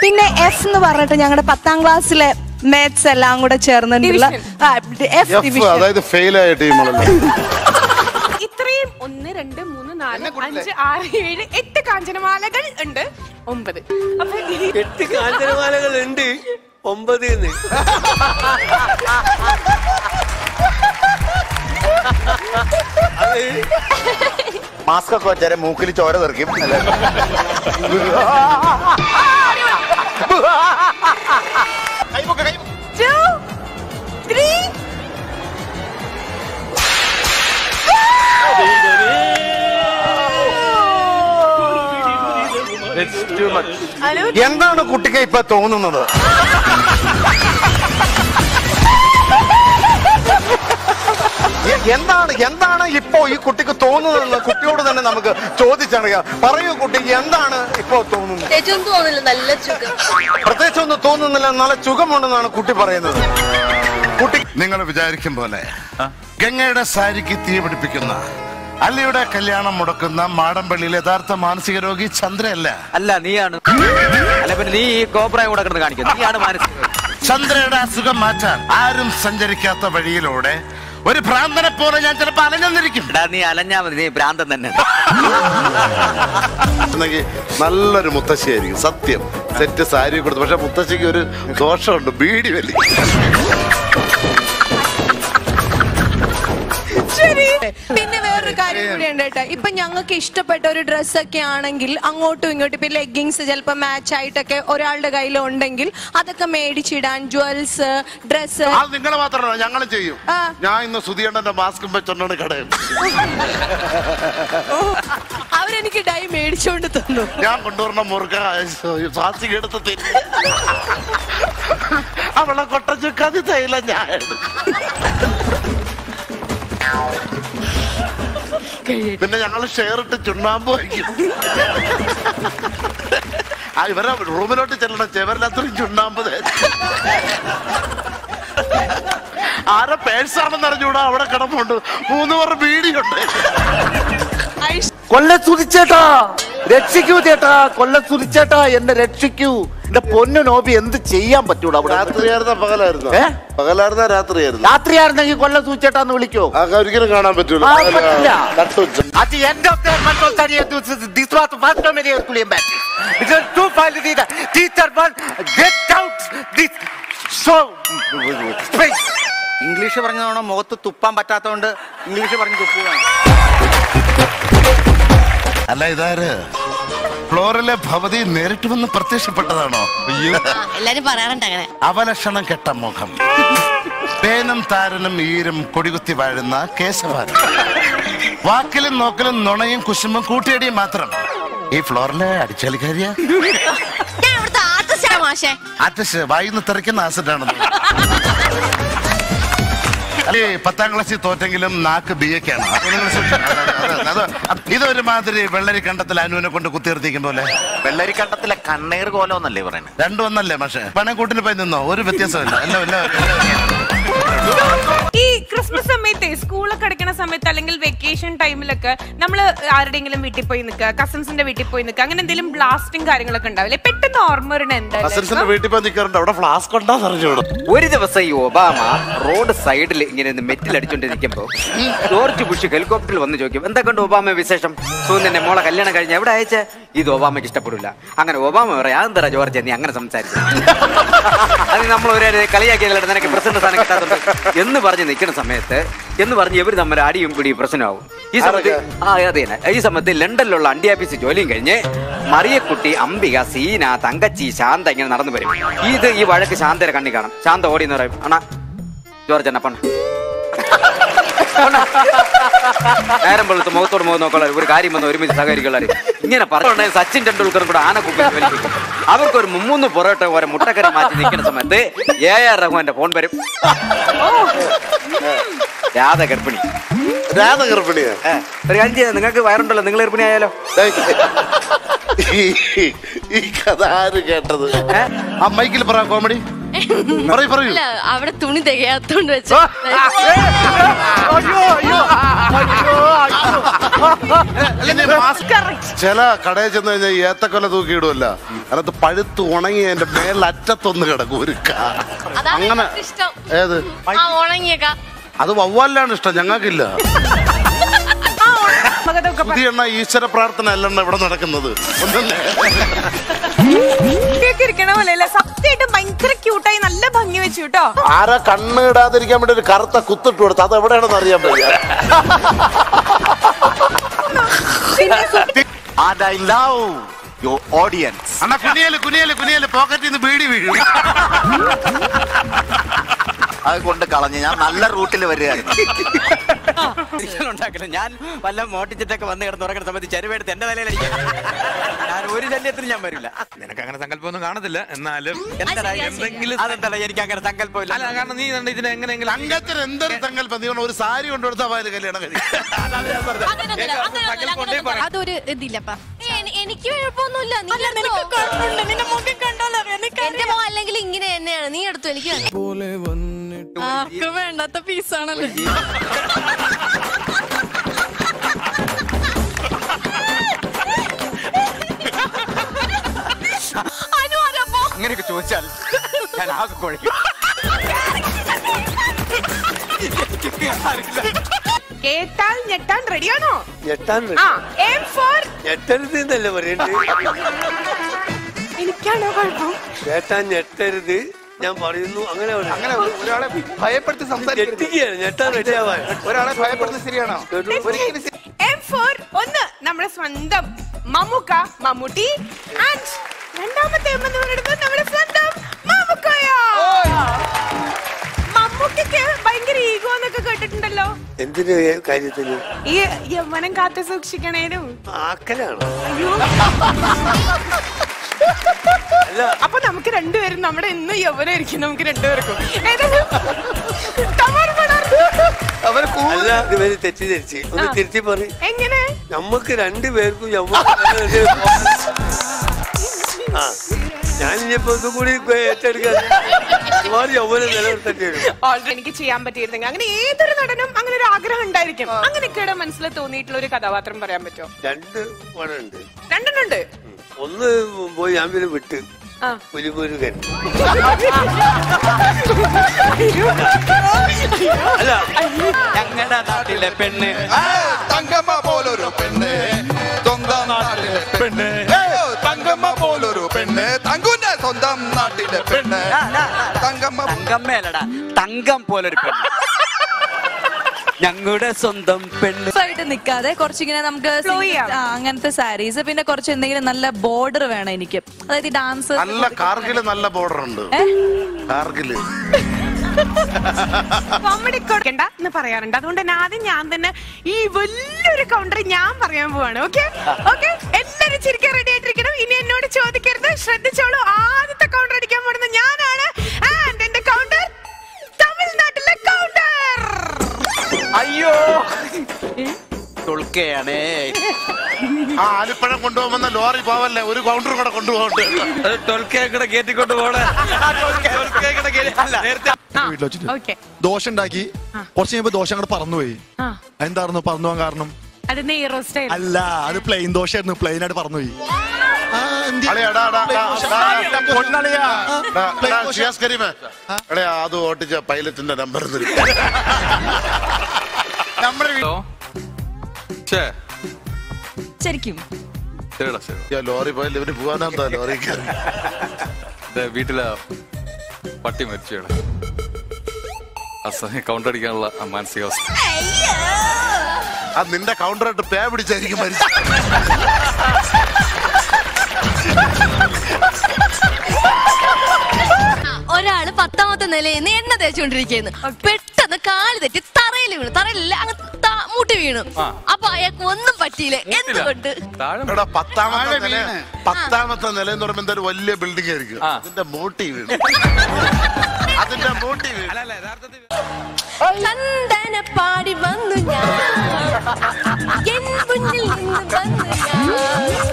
പിന്നെ എഫ് എന്ന് പറഞ്ഞിട്ട് ഞങ്ങളുടെ 10ാം ക്ലാസ്സിലെ മാത്സ് എല്ലാം കൂടെ ചേർന്നിട്ടുള്ള അതായത് ഫെയിൽ ആയ ടീമുകളല്ലേ. ഇത്രയും 1 2 3 4 5 6 7 8 കാഞ്ചനമാലകൾ ഉണ്ട്. 9. അപ്പൊ 8 കാഞ്ചനമാലകൾ ഉണ്ട്. 9. മാസ്ക് ഒക്കെ വെച്ചാൽ മൂക്കിൽ ചോര തെറിക്കും. 2 3 എന്താണ് കുട്ടിക്ക് ഇപ്പൊ തോന്നുന്നത്? എന്താണ് ഇപ്പോ ഈ കുട്ടിക്ക് തോന്നുന്നതെന്ന് കുട്ടിയോട് തന്നെ നമുക്ക് ചോദിച്ചറിയാം. പറയൂ കുട്ടി, എന്താണ് ഇപ്പോ തോന്നുന്നത്? പ്രത്യേകിച്ച് ഒന്നും തോന്നുന്നില്ല, നല്ല സുഖമുണ്ടെന്നാണ് കുട്ടി പറയുന്നത്. കുട്ടി നിങ്ങൾ വിചാരിക്കും പോലെ ഗംഗയുടെ സാരിക്ക് തീ പിടിപ്പിക്കുന്ന, അല്ലയുടെ കല്യാണം മുടക്കുന്ന മാടമ്പള്ളിയിലെ യഥാർത്ഥ മാനസിക രോഗി ചന്ദ്രയല്ല. അല്ല, നീയാണ്. അല്ല, പിന്നെ നീ ഈ കോപ്രായം കൂടെ കിടന്ന് കാണിക്കുന്നു. നീയാണ് മാനസിക. ചന്ദ്രയുടെ അസുഖം മാറ്റാൻ ആരും സഞ്ചരിക്കാത്ത വഴിയിലൂടെ ഒരു ഭ്രാന്തനെ പോലെ ഞാൻ ചിലപ്പോ അലഞ്ഞിരിക്കും. നീ അലഞ്ഞാ മതി, നീ ഭ്രാന്തൻ തന്നെ. നല്ലൊരു മുത്തശ്ശിയായിരിക്കും സത്യം. സെറ്റ് സാരി കൊടുത്തു. പക്ഷെ മുത്തശ്ശിക്ക് ഒരു ദോഷമുണ്ട്, ബീഡി വലി. പിന്നെ വേറൊരു കാര്യം കൂടി ഉണ്ട് കേട്ടോ. ഇപ്പൊ ഞങ്ങൾക്ക് ഇഷ്ടപ്പെട്ട ഒരു ഡ്രസ്സൊക്കെ ആണെങ്കിൽ അങ്ങോട്ടും ഇങ്ങോട്ടും ഇപ്പൊ ലെഗിങ്സ് ചിലപ്പോ മാച്ച് ആയിട്ടൊക്കെ ഒരാളുടെ കയ്യിൽ ഉണ്ടെങ്കിൽ അതൊക്കെ മേടിച്ചിടാൻ, ജ്വൽസ്, ഡ്രസ്സ്. നിങ്ങൾ മാത്രമല്ല, ഞങ്ങളും ചെയ്യും. ഞാൻ ഇന്ന് സുധിയണ്ണന്റെ മാസ്കും വെച്ചോണ്ടാണ് കടയിൽ. അവരെനിക്ക് ഡൈ മേടിച്ചോണ്ട് തന്നു. ഞാൻ കൊണ്ടുവരണ മുറുക സാസിക എടുത്ത് തിരി അവളെ കൊട്ടച്ചു കതി തൈല ഞാൻ. പിന്നെ ഞങ്ങള് ഷെയർ ഇട്ട് ചുണ്ണാമ്പ് വയ്ക്കും. ഇവരെ റൂമിലോട്ട് ചെല്ലണം, ചെവരിലത്രയും ചുണ്ണാമ്പ്. ആരെ പേഴ്സാണെന്ന് അറിഞ്ഞൂടാ, അവിടെ കിടപ്പുണ്ട്. 3 പേർ ബീഡിയുണ്ട്. കൊല്ലസുതിച്ചേട്ടാ, രക്ഷിക്കൂ ചേട്ടാ, കൊല്ലസുതിച്ചേട്ടാ, എന്നെ രക്ഷിക്കൂ. എന്റെ പൊന്നു നോബി, എന്ത് ചെയ്യാൻ പറ്റൂടാ? രാത്രിയായിരുന്ന പകലായിരുന്നു? പകലായിരുന്ന രാത്രിയായിരുന്നു. രാത്രിയായിരുന്നെങ്കിൽ കൊല്ലസുതിച്ചേട്ടാന്ന് വിളിക്കോ? ഒരിക്കലും കാണാൻ പറ്റൂല. ഇംഗ്ലീഷ് പറഞ്ഞതാണോ? മുഖത്ത് തുപ്പാൻ പറ്റാത്തോണ്ട് ഇംഗ്ലീഷ് പറഞ്ഞ് തുപ്പുകയാണ്. അല്ല, ഇതാര് ഫ്ലോറിലെ ഭവതി നേരിട്ട് വന്ന് പ്രത്യക്ഷപ്പെട്ടതാണോ? എല്ലാരും പറയാറുണ്ട് അങ്ങനെ. അവലക്ഷണം കെട്ട മുഖം, പേനും താരനും ഈരും കൊടികുത്തി വാഴുന്ന കേശവാരം, വാക്കിലും നോക്കലും നുണയും കുശുമ്പും കൂട്ടിയടിയും മാത്രം. ഈ ഫ്ലോറിലെ അടിച്ചാലിക്കാരിയാ? ആർട്ടിസ്റ്റ് വായിന്ന് തെറിക്കുന്ന ആസിഡാണെന്ന്. 10ാം ക്ലാസ്സിൽ തോറ്റെങ്കിലും നാക്ക് BA-ക്കാണ്. ഇതൊരുമാതിരി വെള്ളരി കണ്ടത്തിൽ അനുവിനെ കൊണ്ട് കുത്തിർത്തിക്കും പോലെ. വെള്ളരി കണ്ടത്തിലെ കണ്ണീർ കോലോന്നല്ലേ പറയുന്നത്? രണ്ടും ഒന്നല്ലേ പക്ഷേ? പണക്കൂട്ടിന് പോയി നിന്നോ, ഒരു വ്യത്യാസമില്ല. ഈ ക്രിസ്മസ് സമയത്ത്, സ്കൂളൊക്കെ അടയ്ക്കണ സമയത്ത്, അല്ലെങ്കിൽ വെക്കേഷൻ ടൈമിലൊക്കെ നമ്മള് ആരുടെയെങ്കിലും വീട്ടിൽ പോയി നിൽക്കുക, കസിൻസിന്റെ വീട്ടിൽ പോയി നിൽക്കുക, അങ്ങനെ എന്തെങ്കിലും ബ്ലാസ്റ്റിംഗ് കാര്യങ്ങളൊക്കെ ഉണ്ടാവില്ലേ? പെട്ടെന്ന് ഓർമ്മ വരണ എന്തായാലും വീട്ടിൽ പോയി നിൽക്കാറുണ്ട്. അവിടെ ഫ്ലാസ്ക് ഉണ്ടാന്ന് അറിഞ്ഞോളൂ. ഒരു ദിവസം ഈ ഒബാമ റോഡ് സൈഡിൽ ഇങ്ങനെ മെറ്റിലടിച്ചോണ്ടിരിക്കുമ്പോ ജോർജ് ബുഷ് ഹെലികോപ്റ്ററിൽ വന്ന് ചോദിക്കും, എന്തൊക്കെയുണ്ട് ഒബാമ വിശേഷം? സൂര്യന്റെ മോളെ കല്യാണം കഴിഞ്ഞ എവിടെ അയച്ചേ? ഇത് ഒബാമയ്ക്ക് ഇഷ്ടപ്പെടില്ല. അങ്ങനെ ഒബാമ പറയാം, അതെന്താ ജോർജ് നീ അങ്ങനെ സംസാരിച്ചു? അത് നമ്മൾ ഒരു കളിയാക്കിയതല്ല, നിനക്ക് പ്രസിഡന്റ് സ്ഥാനം കിട്ടാത്തുണ്ട് എന്ന് പറഞ്ഞ് നിൽക്കുന്ന സമയത്ത് ഇവർ തമ്മിൽ അടിയും പിടിയും പ്രശ്നമാവും. ഈ സമയത്ത് ഈ സമയത്ത് ലണ്ടനിലുള്ള അണ്ടിയാപ്പീസ് ജോലിയും കഴിഞ്ഞ് മറിയക്കുട്ടി, അംബിക, സീന, തങ്കച്ചി, ശാന്ത ഇങ്ങനെ നടന്നു വരും. ഈ വഴക്ക് ശാന്തയുടെ കണ്ണി കാണും. ശാന്ത ഓടി എന്ന് പറയും, അണ്ണാ ജോർജ് എന്നെ പണ നേരം വെളുത്ത് മുഖത്തോട് മുഖം നോക്കുള്ള ഒരു കാര്യം വന്ന് ഒരുമിച്ച് സഹകരിക്കുള്ള ഇങ്ങനെ പറഞ്ഞു. സച്ചിൻ ടെണ്ടുൽക്കറും കൂടെ ആനക്കുപ്പി വലിപ്പിക്കും. അവർക്കൊരു 3 പൊറോട്ട ഓരോ മുട്ടക്കറി മാറ്റി നിൽക്കുന്ന സമയത്ത് AR റഹ്മാന്റെ ഫോൺ വരും. രാധ ഗർഭിണി. ഒരു കാര്യം ചെയ്യാം, നിങ്ങൾക്ക് വയറുണ്ടല്ലോ, നിങ്ങൾ ഗർഭിണി ആയാലോ? ഈ കഥ ആര് കേട്ടത്? ആ മൈക്കിൽ പറ കോമഡി. പറയൂ. അല്ല അവിടെ തുണി തികയാത്തോണ്ട് വെച്ചു. ചില കടയിൽ ചെന്ന് കഴിഞ്ഞാൽ ഏത്തക്കൊല തൂക്കിയിടുമല്ല, അതിനകത്ത് പഴുത്ത് ഉണങ്ങി എന്റെ മേലറ്റത്തൊന്ന് കിടക്കും ഒരു അങ്ങനെ. ഏത് ഉണങ്ങിയേക്ക അത് വവ്വാലാണ് ഇഷ്ടം, ഞങ്ങൾക്കില്ല. പുതിയ എണ്ണ ഈശ്വര പ്രാർത്ഥന അല്ലെണ്ണ ഇവിടെ നടക്കുന്നത്. സത്യമായിട്ടും ഭയങ്കര ക്യൂട്ടായി നല്ല ഭംഗി വെച്ചു കേട്ടോ. ആരാ കണ്ണ് ഇടാതിരിക്കാൻ വേണ്ടി ഒരു കറുത്ത കുത്തിട്ട് കൊടുത്തു, അത് എവിടെയാണെന്ന് അറിയാൻ പറ്റില്ല. And I love your audience. അണ്ണാ കുനിയല് പോക്കറ്റിൽ നിന്ന് ബീഡി വീഴും. അത് കൊണ്ട് കളഞ്ഞ് ഞാൻ നല്ല റൂട്ടിൽ വരികയായിരുന്നു. ഞാൻ വല്ല മോട്ടിച്ചിട്ടൊക്കെ വന്ന് കിടന്ന് ഉറങ്ങുന്ന സമയത്ത് ചെരുവെടുത്ത് എന്റെ തലയിലടിക്കാൻ ഞാൻ ഒരു ശല്യത്തിന് ഞാൻ വരില്ല. നിനക്ക് അങ്ങനെ സങ്കല്പമൊന്നും കാണത്തില്ല, എന്നാലും എന്തെങ്കിലും അതെന്താ എനിക്ക് അങ്ങനെ സങ്കല്പമില്ല. അല്ല, കാരണം നീ ഇതിന് എങ്ങനെയെങ്കിലും അംഗത്തിന് എന്തൊരു സങ്കല്പം, നീ ഒരു സാരി കൊണ്ടുകൊടുത്താൽ പോയാലും കല്യാണം കഴിയും. അതൊരു ഇതില്ലപ്പാ. എനിക്ക് കുഴപ്പമൊന്നുമില്ല. എന്റെ മോ അല്ലെങ്കിൽ ഇങ്ങനെ തന്നെയാണ്. നീ എടുത്തു. എനിക്ക് വേണ്ടാത്ത പീസാണല്ലോ. അങ്ങനെയൊക്കെ ചോദിച്ചാൽ ഞാൻ ആകെ കുഴക്കും. കേട്ടാൽ ഞെട്ടാൻ റെഡിയാണോ? ഞെട്ടരുത് പറയണ്ടേ? എനിക്കാണോ കുഴപ്പം? കേട്ടാൻ ഞെട്ടരുത് ഞാൻ പറയുന്നു. അങ്ങനെ ഒരാളെ ഭയപ്പെടുത്തി ഞെട്ടിക്കുകയാണ്. ഞെട്ടാൻ റെഡിയാവാൻ ഒരാളെ ഭയപ്പെടുത്തി ശരിയാണോ? ഒന്ന് നമ്മുടെ സ്വന്തം മമ്മൂട്ടി ആൻഡ് രണ്ടാമത്തെ എം എന്ന് പറയുന്നത് നമ്മുടെ സ്വന്തം മമ്മൂക്കയോ. മമ്മൂട്ടിക്ക് ഭയങ്കര ഈഗോ എന്നൊക്കെ കേട്ടിട്ടുണ്ടല്ലോ. എന്തിന് കാര്യത്തിന്? ഈ യൗവനം കാത്തു സൂക്ഷിക്കണേനും ആക്കലാണ്. അയ്യോ, അപ്പൊ നമുക്ക് രണ്ടുപേരും നമ്മുടെ ഇന്ന് യൗവനായിരിക്കും. നമുക്ക് രണ്ടുപേർക്കും അല്ല, ഇവര് തെറ്റിദ്ധരിച്ച് ഒന്ന് തിരുത്തി പറയും. എങ്ങനെ? നമുക്ക് രണ്ടുപേർക്കും ഞാനിപ്പോ ഇതും കൂടി ഏറ്റെടുക്കാൻ യൗവനം നിലനിർത്തേണ്ടി വരും. എനിക്ക് ചെയ്യാൻ പറ്റിയിരുന്നെങ്കിൽ അങ്ങനെ ഏതൊരു നടനും അങ്ങനെ ഒരു ആഗ്രഹം ഉണ്ടായിരിക്കും. അങ്ങനെയൊക്കെയുടെ മനസ്സിൽ തോന്നിയിട്ടുള്ള ഒരു കഥാപാത്രം പറയാൻ പറ്റുമോ? രണ്ടെണ്ണുണ്ട്. ഒന്ന് പോയി ഞാൻ പിന്നെ വിട്ട് പുലിമുരുകൻ. അല്ല, ഞങ്ങളുടെ നാട്ടിലെ പെണ്ണ് തങ്കമ്മ പോലൊരു പെണ്ണ്, സ്വന്തം നാട്ടിലെ പെണ്ണ്, തങ്കമ്മ പോലൊരു പെണ്ണ്, തങ്കുന്റെ സ്വന്തം നാട്ടിലെ പെണ്ണ്. തങ്കമ്മേലടാ, തങ്കം പോലൊരു പെണ്ണ്, ഞങ്ങളുടെ സ്വന്തം പെണ്ണ്. ആയിട്ട് നിക്കാതെ കുറച്ചിങ്ങനെ നമുക്ക് അങ്ങനത്തെ സാരീസ്, പിന്നെ കുറച്ച് എന്തെങ്കിലും നല്ല ബോർഡർ വേണം എനിക്ക്. അതായത് ഡാൻസ് നല്ല കാർഗില് നല്ല ബോർഡർ ഉണ്ട്. കാർഗില് കോമഡി കൊടുക്കണ്ട എന്ന് പറയാറുണ്ട്. അതുകൊണ്ട് തന്നെ ആദ്യം ഞാൻ തന്നെ ഈ വലിയൊരു കൗണ്ടർ ഞാൻ പറയാൻ പോവാണ്. ഓക്കെ, എല്ലാരും ചിരിക്കാൻ റെഡി ആയിട്ടിരിക്കണം. ഇനി എന്നോട് ചോദിക്കരുത്, ശ്രദ്ധിച്ചോളൂ. ആദ്യത്തെ കൗണ്ടർ അടിക്കാൻ പോകുന്നത് ഞാനാണ്. ആൻഡ് എന്റെ കൗണ്ടർ തമിഴ്നാട്ടിലെ കൗണ്ടർ. അയ്യോ, തൊൾക്കയാണേ. ആലിപ്പഴം കൊണ്ടുപോകുന്ന ലോറി പോവല്ലേ, ഒരു കൗണ്ടർ കൂടെ കൊണ്ടുപോകട്ടെ. തൊൽക്കയുടെ കയറ്റിക്കൊണ്ട് പോണേ. ദോശ ഉണ്ടാക്കി കുറച്ച് കഴിയുമ്പോ ദോശ അങ്ങോട്ട് പറന്നുപോയി. എന്തായിരുന്നു പറന്നു പോകാൻ കാരണം? അല്ല, അത് പ്ലെയിൻ ദോശയായിരുന്നു. പ്ലെയിൻ ആയിട്ട് പറന്നുപോയി. അത് ഓട്ടിച്ച പൈലറ്റിന്റെ നമ്പർ ശരിക്കും ലോറി പോയാൽ ഇവര് പോവാനെന്താ ലോറി വീട്ടിലെ പട്ടി മരിച്ചു. കൗണ്ടർ അടിക്കാനുള്ള മാനസികാവസ്ഥ. അത് നിന്റെ കൗണ്ടറായിട്ട് പേ പിടിച്ചായിരിക്കും മരിച്ചു. ഒരാള് 10ാമത്തെ നിലയിൽ നിന്ന് എണ്ണ തേച്ചുകൊണ്ടിരിക്കുന്നു. പെട്ടെന്ന് കാല് തെറ്റി തറയിൽ വീണു. തറയില്ല, അങ്ങ് മൂട്ടി വീണു. അപ്പൊ അയാൾക്ക് ഒന്നും പറ്റിയില്ല. എന്തുകൊണ്ട്? 10ാമത്തെ നില എന്ന് പറയുമ്പോ എന്തായാലും വലിയ ബിൽഡിംഗ് ആയിരിക്കും. അതിന്റെ മൂട്ടി വീണു. ചന്ദന പാടി വന്നു ഞാൻ, എൻ മുന്നിൽ നിന്ന് വന്നു ഞാൻ,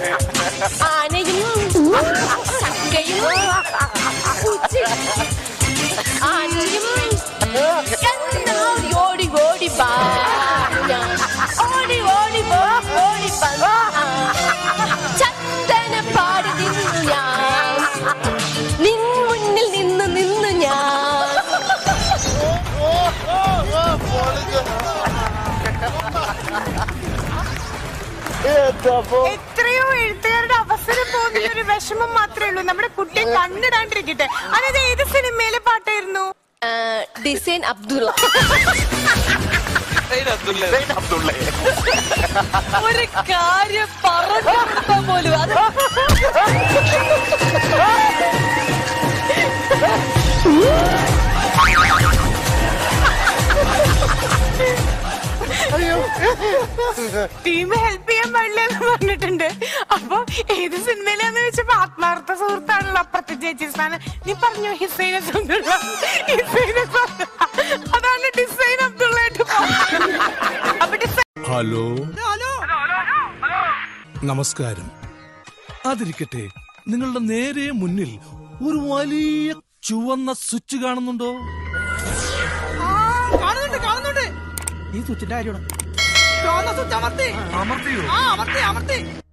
ആനയും ചക്കയും എത്രയോ എഴുത്തുകാരുടെ അവസരം പോകുന്ന ഒരു വിഷമം മാത്രമേ ഉള്ളൂ. നമ്മുടെ കുട്ടിയെ കണ്ണിടാണ്ടിരിക്കട്ടെ. അതായത് ഏത് സിനിമയിലെ പാട്ടായിരുന്നു? ഡിസൈൻ അബ്ദുള്ള. ഒരു കാര്യം പറഞ്ഞു കൊടുക്കാൻ പോലും അത് ടീം ഹെൽപ്പ് ചെയ്യാൻ പാടില്ലെന്ന് പറഞ്ഞിട്ടുണ്ട്. അപ്പൊ ഏത് സിനിമയിലാന്ന് വെച്ചപ്പോ ആത്മാർത്ഥ സുഹൃത്താണല്ലോ അപ്പുറത്തെ ചേച്ചി സ്ഥാനം. നീ പറഞ്ഞു ഹിസൈൻ അബ്ദുള്ള. അതാണ് ഡിസൈൻ അബ്ദുള്ള. ഹലോ നമസ്കാരം. അതിരിക്കട്ടെ, നിങ്ങളുടെ നേരെ മുന്നിൽ ഒരു വലിയ ചുവന്ന സ്വിച്ച് കാണുന്നുണ്ടോ? കാണുന്നുണ്ട്. ഈ സ്വിച്ചിന്റെ കാര്യമാണ്. അമർത്തിയോ? അമർത്തി.